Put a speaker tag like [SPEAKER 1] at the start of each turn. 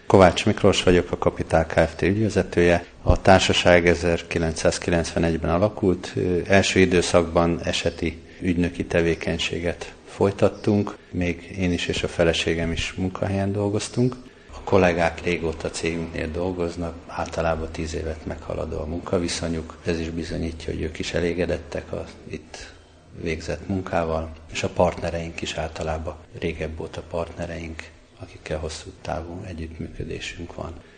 [SPEAKER 1] Kovács Miklós vagyok, a Kapitál Kft. Ügyvezetője. A társaság 1991-ben alakult. Első időszakban eseti ügynöki tevékenységet folytattunk, még én is és a feleségem is munkahelyen dolgoztunk. A kollégák régóta cégünknél dolgoznak, általában 10 évet meghaladó a munkaviszonyuk. Ez is bizonyítja, hogy ők is elégedettek az itt végzett munkával, és a partnereink is általában régebb óta partnereink, akikkel hosszú távú együttműködésünk van.